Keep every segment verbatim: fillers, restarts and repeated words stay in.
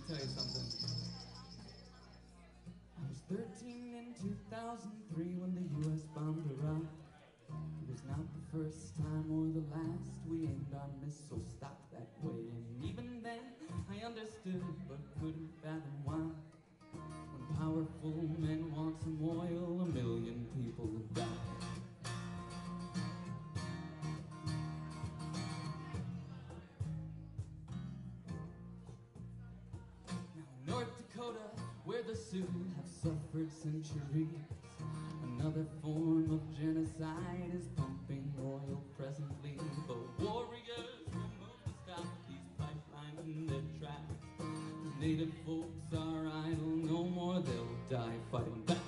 tell you something. I was thirteen in two thousand three when the U S bombed Iraq. It was not the first time or the last we aimed our missiles stopped that way. And even then, I understood but couldn't fathom why. When powerful men want some oil, a million people die. Now in North Dakota, where the Sioux have suffered centuries, another form of genocide is pumping oil presently. But warriors will move to stop these pipelines in their tracks. The native folks are idle no more, they'll die fighting back.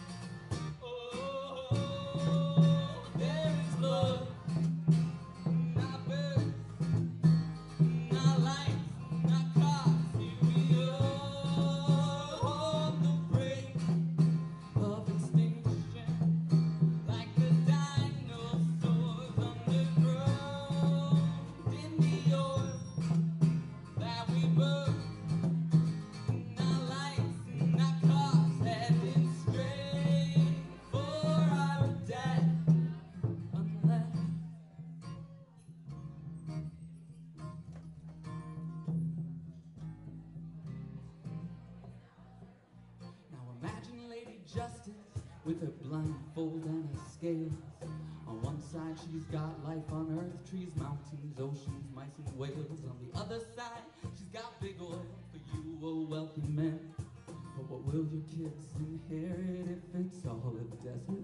Oh, there is blood, not birds, not lights, not cars. Here we are on the brink of extinction, like the dinosaurs underground in the oil that we burn. Not lights, not cars, heading straight for our death, unless now imagine Lady Justice with her blindfold and her scales. On one side she's got life on earth, trees, mountains, oceans, mice and whales. On the other side she's got big oil for you, oh wealthy men. But what will your kids inherit if it's all a desert?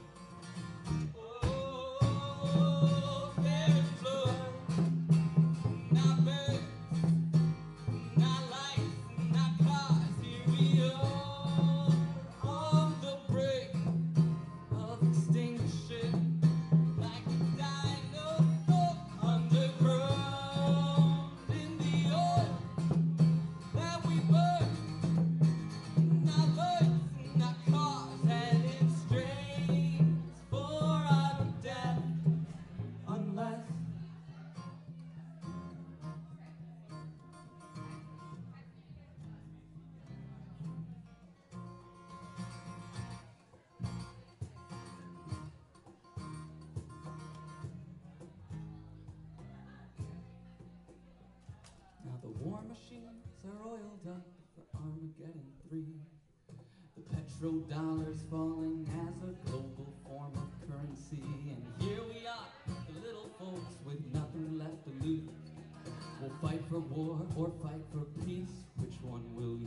Oh, there's blood, not birds, not lights, not cars. Here we are on the brink of extinction, like a dinosaur underground in the oil that we burn. Not lights, not cars, heading straight for our death, unless now the war machines are oiled up for Armageddon three. The petrodollar's falling as a global form of currency. And here we are, the little folks with nothing left to lose. We'll fight for war or fight for peace. Which one will